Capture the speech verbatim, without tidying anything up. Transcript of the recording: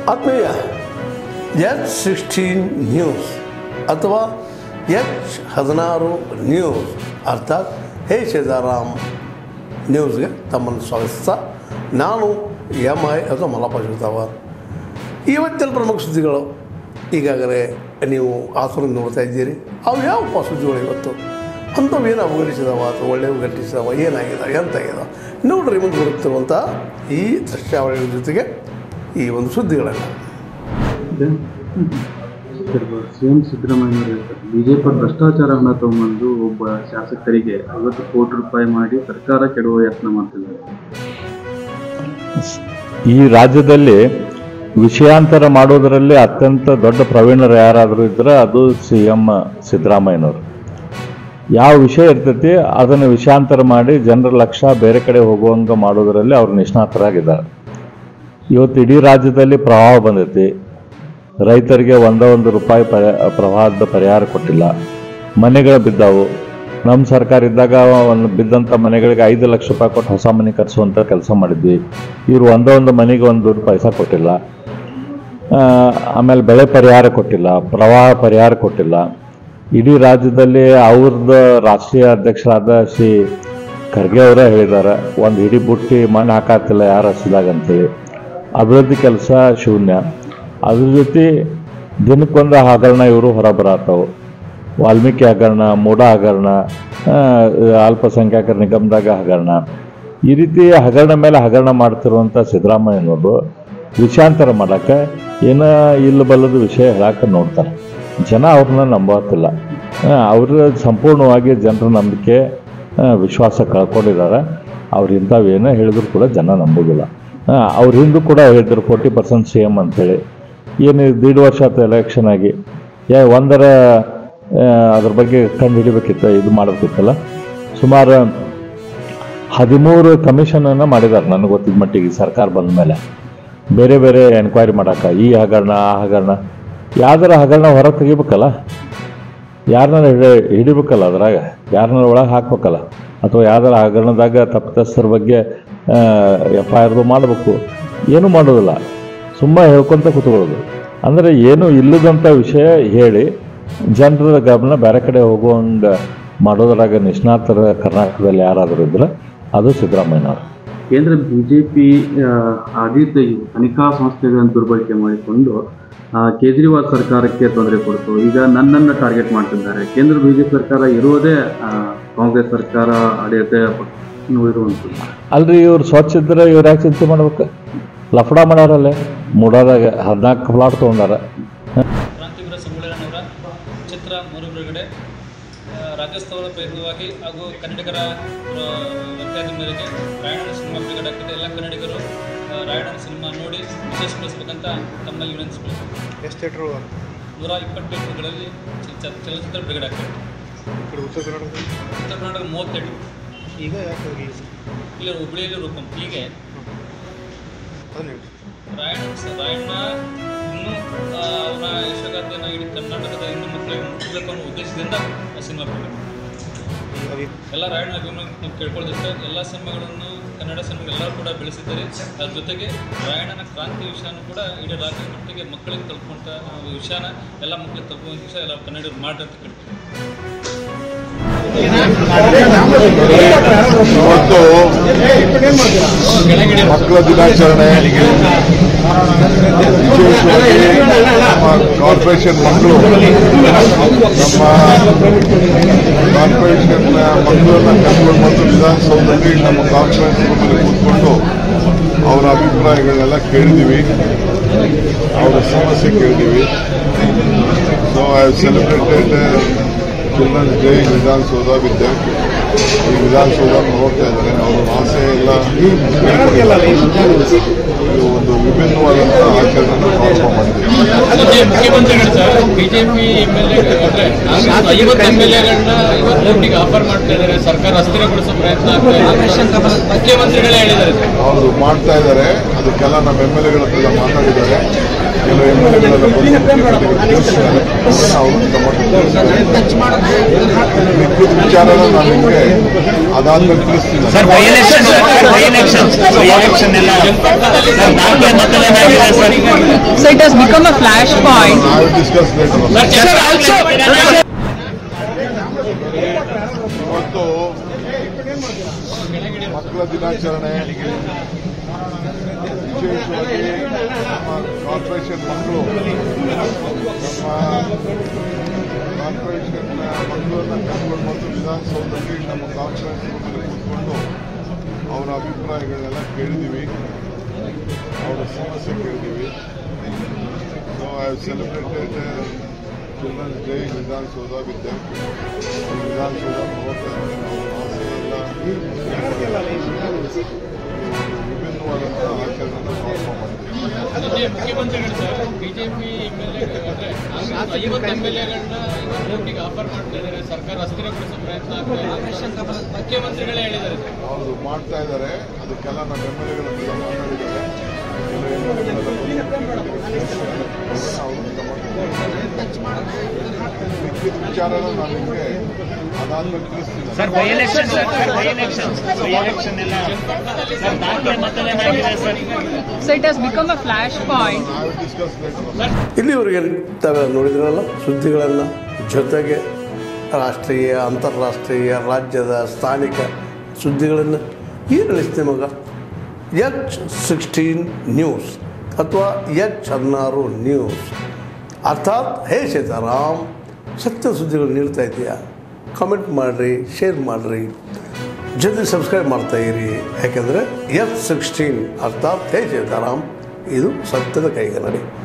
ಆತ್ಮೀಯ H sixteen news ಅಥವಾ H ಹದಿನಾರು ನ್ಯೂಸ್ ಅರ್ಥಾತ್ ಹೇ ಸೀತಾರಾಮ್ ನ್ಯೂಸ್ಗೆ ತಮ್ಮನ್ನು ಸ್ವಾಗತಿಸ್ತಾ ನಾನು ಎಮ್ ಐ ಅಥವಾ ಮಲ್ಲಪ್ಪ ಶಿವತಾವರ್. ಇವತ್ತಿನ ಪ್ರಮುಖ ಸುದ್ದಿಗಳು ಈಗಾಗಲೇ ನೀವು ಆಸೂರಿಂದ ನೋಡ್ತಾ ಇದ್ದೀರಿ. ಅವು ಯಾವ ಸುದ್ದಿಗಳು ಇವತ್ತು ಅಂಥವು ಏನು ಅವಘಟಿಸಿದವ ಅಥವಾ ಒಳ್ಳೆಯವು ಘಟಿಸಿದವ ಏನಾಗಿದಾವೆ ಎಂತಾಗಿದಾವೆ ನೋಡ್ರಿ ಮುಂದೆ ಬರುತ್ತಿರುವಂಥ ಈ ದೃಶ್ಯಾವಳಿಗಳ ಜೊತೆಗೆ ಈ ಒಂದು ಸುದ್ದಿಗಳನ್ನು. ಸಿಎಂ ಸಿದ್ದರಾಮಯ್ಯ ಬಿಜೆಪಿ ಭ್ರಷ್ಟಾಚಾರ ಹಣ ತಗೊಂಡು ಒಬ್ಬ ಶಾಸಕರಿಗೆ ಐವತ್ತು ಕೋಟಿ ರೂಪಾಯಿ ಮಾಡಿ ಸರ್ಕಾರ ಕೆಡುವ ಯತ್ನ ಮಾಡ್ತಿದ್ದಾರೆ. ಈ ರಾಜ್ಯದಲ್ಲಿ ವಿಷಯಾಂತರ ಮಾಡೋದರಲ್ಲಿ ಅತ್ಯಂತ ದೊಡ್ಡ ಪ್ರವೀಣರು ಯಾರಾದರೂ ಇದ್ರೆ ಅದು ಸಿ ಎಂ ಸಿದ್ದರಾಮಯ್ಯನವರು. ಯಾವ ವಿಷಯ ಇರ್ತೈತಿ ಅದನ್ನು ವಿಷಯಾಂತರ ಮಾಡಿ ಜನರ ಲಕ್ಷ್ಯ ಬೇರೆ ಕಡೆ ಹೋಗುವಂಗೆ ಮಾಡೋದರಲ್ಲಿ ಅವ್ರು ನಿಷ್ಣಾತರಾಗಿದ್ದಾರೆ. ಇವತ್ತು ಇಡೀ ರಾಜ್ಯದಲ್ಲಿ ಪ್ರವಾಹ ಬಂದೈತಿ. ರೈತರಿಗೆ ಒಂದೇ ಒಂದು ರೂಪಾಯಿ ಪರಿ ಪ್ರವಾಹದ ಪರಿಹಾರ ಕೊಟ್ಟಿಲ್ಲ. ಮನೆಗಳು ಬಿದ್ದಾವು. ನಮ್ಮ ಸರ್ಕಾರ ಇದ್ದಾಗ ಒಂದು ಬಿದ್ದಂಥ ಮನೆಗಳಿಗೆ ಐದು ಲಕ್ಷ ರೂಪಾಯಿ ಕೊಟ್ಟು ಹೊಸ ಮನೆ ಕಟ್ಸುವಂಥ ಕೆಲಸ ಮಾಡಿದ್ವಿ. ಇವರು ಒಂದೇ ಒಂದು ಮನೆಗೆ ಒಂದು ದುಡ್ಡು ಪೈಸಾ ಕೊಟ್ಟಿಲ್ಲ. ಆಮೇಲೆ ಬೆಳೆ ಪರಿಹಾರ ಕೊಟ್ಟಿಲ್ಲ, ಪ್ರವಾಹ ಪರಿಹಾರ ಕೊಟ್ಟಿಲ್ಲ. ಇಡೀ ರಾಜ್ಯದಲ್ಲಿ ಅವ್ರದ್ದು ರಾಷ್ಟ್ರೀಯ ಅಧ್ಯಕ್ಷರಾದ ಶ್ರೀ ಖರ್ಗೆ ಅವರೇ ಹೇಳಿದ್ದಾರೆ, ಒಂದು ಹಿಡಿ ಬುಟ್ಟಿ ಮಣ್ಣು ಹಾಕಾತಿಲ್ಲ ಯಾರು ಹಸಿದಾಗಂತೇಳಿ. ಅಭಿವೃದ್ಧಿ ಕೆಲಸ ಶೂನ್ಯ. ಅದ್ರ ಜೊತೆ ದಿನಕ್ಕೊಂದು ಹಗರಣ ಇವರು ಹೊರಬರತ್ತವು. ವಾಲ್ಮೀಕಿ ಹಗರಣ, ಮೂಢ ಹಗರಣ, ಅಲ್ಪಸಂಖ್ಯಾತರ ನಿಗಮದಾಗ ಹಗರಣ, ಈ ರೀತಿ ಹಗರಣ ಮೇಲೆ ಹಗರಣ ಮಾಡ್ತಿರುವಂಥ ಸಿದ್ದರಾಮಯ್ಯನವರು ವಿಷಯಾಂತರ ಮಾಡೋಕ್ಕೆ ಏನೋ ಇಲ್ಲ ಬಲ್ಲದ ವಿಷಯ ಹೇಳಕ್ಕೆ ನೋಡ್ತಾರೆ. ಜನ ಅವ್ರನ್ನ ನಂಬೋತಿಲ್ಲ. ಅವರು ಸಂಪೂರ್ಣವಾಗಿ ಜನರ ನಂಬಿಕೆ ವಿಶ್ವಾಸ ಕಳ್ಕೊಂಡಿದ್ದಾರೆ. ಅವ್ರು ಇಂಥವೇನೋ ಹೇಳಿದ್ರು ಕೂಡ ಜನ ನಂಬೋದಿಲ್ಲ. ಅವ್ರ ಹಿಂದೂ ಕೂಡ ಹೇಳಿದ್ರು ಫೋರ್ಟಿ ಪರ್ಸೆಂಟ್ ಸಿ ಎಮ್ ಅಂತೇಳಿ. ಏನು ದೀಡ್ ವರ್ಷ ಆಯ್ತು ಎಲೆಕ್ಷನ್ ಆಗಿ, ಯಾ ಒಂದರ ಅದ್ರ ಬಗ್ಗೆ ಕಂಡು ಹಿಡಿಬೇಕಿತ್ತು, ಇದು ಮಾಡಬೇಕಿತ್ತಲ್ಲ. ಸುಮಾರು ಹದಿಮೂರು ಕಮಿಷನನ್ನು ಮಾಡಿದ್ದಾರೆ ನನಗೆ ಗೊತ್ತಿದ್ದ ಮಟ್ಟಿಗೆ ಸರ್ಕಾರ ಬಂದ ಮೇಲೆ. ಬೇರೆ ಬೇರೆ ಎನ್ಕ್ವೈರಿ ಮಾಡೋಕೆ ಈ ಹಗರಣ ಆ ಹಗರಣ ಯಾವ್ದಾರ ಹಗರಣ ಹೊರಗೆ ತೆಗಿಬೇಕಲ್ಲ, ಯಾರನ್ನ ಹಿಡಿ ಹಿಡಿಬೇಕಲ್ಲ, ಅದ್ರಾಗ ಯಾರನ್ನ ಒಳಗೆ ಹಾಕ್ಬೇಕಲ್ಲ, ಅಥವಾ ಯಾವ್ದಾರ ಹಗರಣದಾಗ ತಪ್ಪಿತಸ್ಥರ ಬಗ್ಗೆ ಎಫ್ ಐ ಆರ್ದು ಮಾಡಬೇಕು. ಏನೂ ಮಾಡೋದಿಲ್ಲ, ಸುಮ್ಮನೆ ಹೇಳ್ಕೊತ ಕೂತ್ಕೊಳ್ಳೋದು. ಅಂದರೆ ಏನು ಇಲ್ಲದಂಥ ವಿಷಯ ಹೇಳಿ ಜನರ ಗಮನ ಬೇರೆ ಕಡೆ ಹೋಗುವಂಗೆ ಮಾಡೋದ್ರಾಗ ನಿಷ್ಣಾತರ ಕರ್ನಾಟಕದಲ್ಲಿ ಯಾರಾದರೂ ಇದ್ರೆ ಅದು ಸಿದ್ದರಾಮಯ್ಯನವರು. ಕೇಂದ್ರ ಬಿಜೆಪಿ ಆಡಳಿತ ತನಿಖಾ ಸಂಸ್ಥೆಗಳನ್ನು ದುರ್ಬಳಕೆ ಮಾಡಿಕೊಂಡು ಕೇಜ್ರಿವಾಲ್ ಸರ್ಕಾರಕ್ಕೆ ತೊಂದರೆ ಕೊಡ್ತು. ಈಗ ನನ್ನನ್ನು ಟಾರ್ಗೆಟ್ ಮಾಡ್ತಿದ್ದಾರೆ. ಕೇಂದ್ರ ಬಿಜೆಪಿ ಸರ್ಕಾರ ಇರೋದೇ ಕಾಂಗ್ರೆಸ್ ಸರ್ಕಾರ ಆಡಳಿತ ಇರುವಂಥದ್ದು. ಅಲ್ರಿ, ಇವ್ರು ಸ್ವಚ್ಛ ಇದ್ರೆ ಇವ್ರು ಯಾಕೆ ಚಿಂತೆ ಮಾಡ್ಬೇಕು? ಲಫಡ ಮಾಡ್ಯಾರಲ್ಲೇ ಮೂಡಾದಾಗ ಹದಿನಾಲ್ಕು ಪ್ಲಾಟ್ ತೊಗೊಂಡಾರ. ಕ್ರಾಂತಿವೀರ ಸಂಗೊಳ್ಳಿಯವರ ಚಿತ್ರ ಮರು ಬಿಡುಗಡೆ ರಾಜ್ಯೋತ್ಸವದ ಪ್ರಯುಕ್ತವಾಗಿ ಹಾಗೂ ಕನ್ನಡಿಗರ ಒತ್ತಾಯದ ಮೇರೆಗೆ ರಾಯಣ್ಣ ಸಿನಿಮಾ ಬಿಡುಗಡೆ ಆಗ್ತಿದೆ. ಎಲ್ಲ ಕನ್ನಡಿಗರು ರಾಯಣ್ಣ ಸಿನಿಮಾ ನೋಡಿ ವಿಶೇಷಗೊಳಿಸಬೇಕಂತ ತಮ್ಮಲ್ಲಿ ವಿನಂತಿಸಬೇಕು. ಎಷ್ಟು ಥಿಯೇಟ್ರು? ನೂರ ಇಪ್ಪತ್ತು ಥಿಯೇಟ್ರುಗಳಲ್ಲಿ ಚಲನಚಿತ್ರ ಬಿಡುಗಡೆ ಆಗ್ತದೆ. ಉತ್ತರ ಕರ್ನಾಟಕ ಉತ್ತರ ಕರ್ನಾಟಕ ಮೂವತ್ತೆಂಟು. ಈಗ ಯಾಕೆ ರಿಲೀಸ್? ಇಲ್ಲ, ಹುಬ್ಬಳ್ಳಿಯಲ್ಲಿ ರೂಪಂ. ಹೀಗೆ ರಾಯಣ್ಣ ರಾಯಣ್ಣ ಇನ್ನೂ ಅವನ ಯಶೋಗಾಥೆಯನ್ನು ಇಡೀ ಕರ್ನಾಟಕದ ಹೆಣ್ಣು ಮಕ್ಕಳಿಗೆ ಮುಟ್ಟಬೇಕು ಅನ್ನೋ ಉದ್ದೇಶದಿಂದ ಸಿನಿಮಾ ಬಿಡುಗಡೆ. ಎಲ್ಲ ರಾಯಣ್ಣ ಅಭಿಮಾನ ಕೇಳ್ಕೊಳ್ದಿಷ್ಟ ಎಲ್ಲ ಸಿನಿಮಾಗಳನ್ನು ಕನ್ನಡ ಸಿನಿಮಾಗಳೆಲ್ಲರೂ ಕೂಡ ಬೆಳೆಸಿದ್ದಾರೆ. ಅದ್ರ ಜೊತೆಗೆ ರಾಯಣ್ಣನ ಕ್ರಾಂತಿ ವಿಷಯನೂ ಕೂಡ ಇಡೀ ರಾಜ್ಯದ ಮಟ್ಟಿಗೆ ಮಕ್ಕಳಿಗೆ ತಲುಪುವಂಥ ವಿಷಯನ ಎಲ್ಲ ಮಕ್ಕಳಿಗೆ ತಲುಪುವಂಥ ವಿಷಯ ಎಲ್ಲ ಕನ್ನಡಿಗರು ಮಾಡಿ ಅಂತ ಕೇಳ್ತೀವಿ. ಇವತ್ತು ಮಕ್ಕಳ ದಿನಾಚರಣೆ ನಮ್ಮ ಕಾರ್ಪೊರೇಷನ್ ಮಕ್ಕಳು ನಮ್ಮ ಕಾರ್ಪೊರೇಷನ್ ಮಕ್ಕಳನ್ನ ಕರ್ಕೊಂಡು ಬಂದು ವಿಧಾನಸೌಧದಲ್ಲಿ ನಮ್ಮ ಕಾನ್ಫರೆನ್ಸ್ ರೂಮಲ್ಲಿ ಕೂತ್ಕೊಂಡು ಅವರ ಅಭಿಪ್ರಾಯಗಳನ್ನೆಲ್ಲ ಕೇಳಿದ್ದೀವಿ, ಅವರ ಸಮಸ್ಯೆ ಕೇಳಿದ್ದೀವಿ. So I have celebrated children's day Vidhana Soudha ವಿದ್ಯೆ ಈ ವಿಧಾನಸೌಧ ನೋಡ್ತಾ ಇದ್ದಾರೆ. ಅವರ ಆಸೆ ಎಲ್ಲ ಇದು ಒಂದು ವಿಭಿನ್ನವಾದಂತಹ ಆಚರಣೆಯನ್ನು ಪ್ರಾರಂಭ ಮಾಡಿದೆ. ಮುಖ್ಯಮಂತ್ರಿಗಳು sir BJP M L A ಐವತ್ತು ಎಮ್ ಎಲ್ ಎಗಳನ್ನ ಇವತ್ತು ಕೋಟಿಗೆ ಆಫರ್ ಮಾಡ್ತಾ ಇದ್ದಾರೆ. ಸರ್ಕಾರ ಅಸ್ಥಿರಗೊಳಿಸೋ ಪ್ರಯತ್ನ ಆಗ್ತಾ ಇದೆ. ಮುಖ್ಯಮಂತ್ರಿಗಳೇ ಹೇಳಿದ್ದಾರೆ ಅವರು ಮಾಡ್ತಾ ಇದ್ದಾರೆ. ಅದಕ್ಕೆಲ್ಲ ನಮ್ಮ ಎಮ್ ಎಲ್ ಎಗಳ ಹತ್ರ ಮಾತಾಡಿದ್ದಾರೆ. ಕೆಲವು ಎಮ್ ಎಲ್ ಎಗಳೆಲ್ಲ ತಿಳಿಸಿದ್ದಾರೆ. ಅವರು ಮಿಕ್ಕಿದ ವಿಚಾರನ ನಾನು ನಿಮಗೆ ಅದಾದ್ಮೇಲೆ ತಿಳಿಸ್ತೀನಿ. So it has become a flashpoint. I will discuss later. ಇವತ್ತು ಮಕ್ಕಳ ದಿನಾಚರಣೆ, ವಿಶೇಷವಾಗಿ ನಮ್ಮ ಕಾರ್ಪೊರೇಷನ್ ಮಕ್ಕಳು ನಮ್ಮ ಕಾರ್ಪೊರೇಷನ್ ಮಕ್ಕಳನ್ನ ಕರ್ಕೊಂಡು ಬಂದು ವಿಧಾನಸೌಧದಲ್ಲಿ ನಮ್ಮ ಕಾನ್ಫರೆನ್ಸ್ ರೂಮಲ್ಲಿ ಕೂತ್ಕೊಂಡು ಅವರ ಅಭಿಪ್ರಾಯಗಳನ್ನೆಲ್ಲ ಕೇಳಿದ್ದೀವಿ, ಅವರ ಸಮಸ್ಯೆ ಕೇಳಿದ್ದೀವಿ. So I have celebrated children's day in Vidhana Soudha with them. Vidhana Soudha ನೋಡ್ತಾ ಆಸೆ ಎಲ್ಲ ವಿಭಿನ್ನವಾದಂತಹ ಆಚರಣೆಯನ್ನು ಪ್ರಾರಂಭ ಮಾಡಿದ್ದೀವಿ. ಮುಖ್ಯಮಂತ್ರಿಗಳು sir BJP M L A ಅಂದ್ರೆ ಐವತ್ತು ಎಂ ಎಲ್ ಎಗಳನ್ನ ಓಟಿಗೆ ಆಫರ್ ಮಾಡ್ತಾ ಇದ್ದಾರೆ, ಸರ್ಕಾರ ಅಸ್ಥಿರಗೊಳಿಸೋ ಪ್ರಯತ್ನ ಆಗ್ತಾ ಇದೆ, ಮುಖ್ಯಮಂತ್ರಿಗಳೇ ಹೇಳಿದ್ದಾರೆ. ಅವರು ಮಾಡ್ತಾ ಇದ್ದಾರೆ, ಅದಕ್ಕೆಲ್ಲ ನಮ್ಮ ಎಮ್ ಎಲ್ ಎಗಳ ಹತ್ರ ಮಾತಾಡಿದ್ದಾರೆ. ಕೆಲವು ಎಮ್ ಎಲ್ ಎಗಳೆಲ್ಲ ಮಿಕ್ಕಿದ ವಿಚಾರನ ನಾನು ನಿಮಗೆ ಅದಾದ್ಮೇಲೆ ತಿಳಿಸ್ತೀನಿ. So it has become a flashpoint. I will discuss later. ಇಲ್ಲಿವರೆಗೆ ತಾವೆಲ್ಲ ನೋಡಿದ್ರಲ್ಲ ಸುದ್ದಿಗಳನ್ನು, ಜೊತೆಗೆ ರಾಷ್ಟ್ರೀಯ, ಅಂತಾರಾಷ್ಟ್ರೀಯ, ರಾಜ್ಯದ ಸ್ಥಾನಿಕ ಸುದ್ದಿಗಳನ್ನು ಈ ನಡೆಸ್ತೀವಿ ಮಗ ಎಚ್ ಸಿಕ್ಸ್ಟೀನ್ ನ್ಯೂಸ್ ಅಥವಾ ಎಚ್ ಹದಿನಾರು ನ್ಯೂಸ್, ಅರ್ಥಾತ್ ಹೇ ಸೀತಾರಾಮ್ ಸತ್ಯ ಸುದ್ದಿಗಳು ನೀಡ್ತಾ ಇದೆಯಾ? ಕಾಮೆಂಟ್ ಮಾಡಿರಿ, ಶೇರ್ ಮಾಡಿರಿ, ಜೊತೆ ಸಬ್ಸ್ಕ್ರೈಬ್ ಮಾಡ್ತಾಯಿರಿ. ಯಾಕೆಂದರೆ ಎಚ್ ಸಿಕ್ಸ್ಟೀನ್ ಅರ್ಥಾತ್ ಹೇ ಸೀತಾರಾಮ್ ಇದು ಸತ್ಯದ ಕೈಗನ್ನಡಿ.